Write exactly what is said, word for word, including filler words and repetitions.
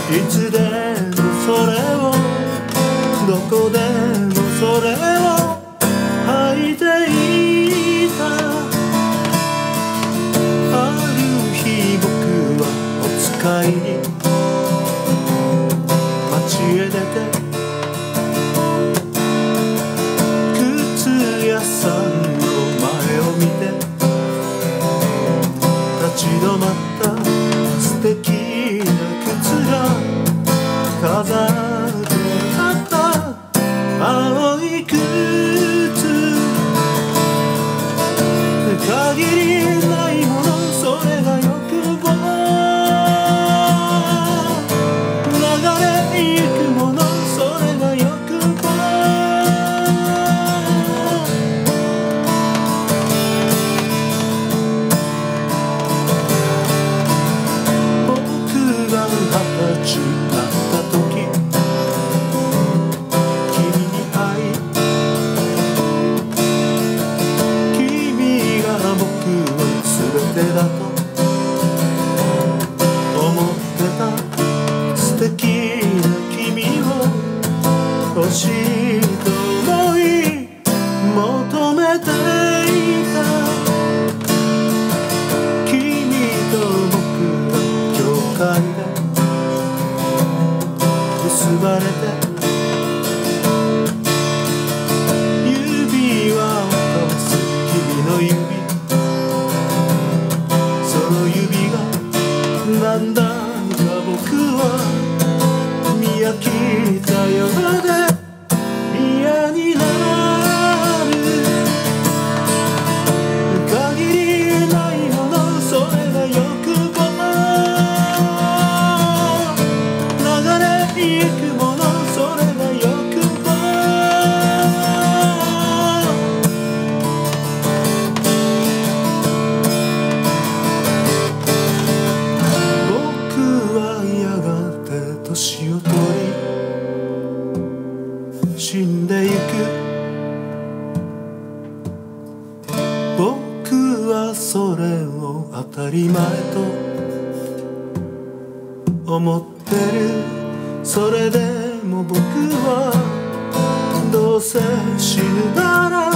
いつでもそれをどこでもそれを履いていた。ある日僕はお使いに街へ出て靴屋さんの前を見て立ち止まった。素敵な靴が飾ってあった青い靴、限りないものそれが欲望、流れゆくものそれが欲望。僕が二十歳になった時、君に会い君が僕の全てだと思ってた。素敵な君を欲しいと思い求めていた。君と僕が教会で結ばれて指輪を交わす君の指、その指がなんだか僕は見飽きたようで嫌になる。限りないものそれが欲望、流れゆくものそれが欲望。僕はやがて年を取り死んでゆく。僕はそれを当たり前と思ってる。それでも僕はどうせ死ぬなら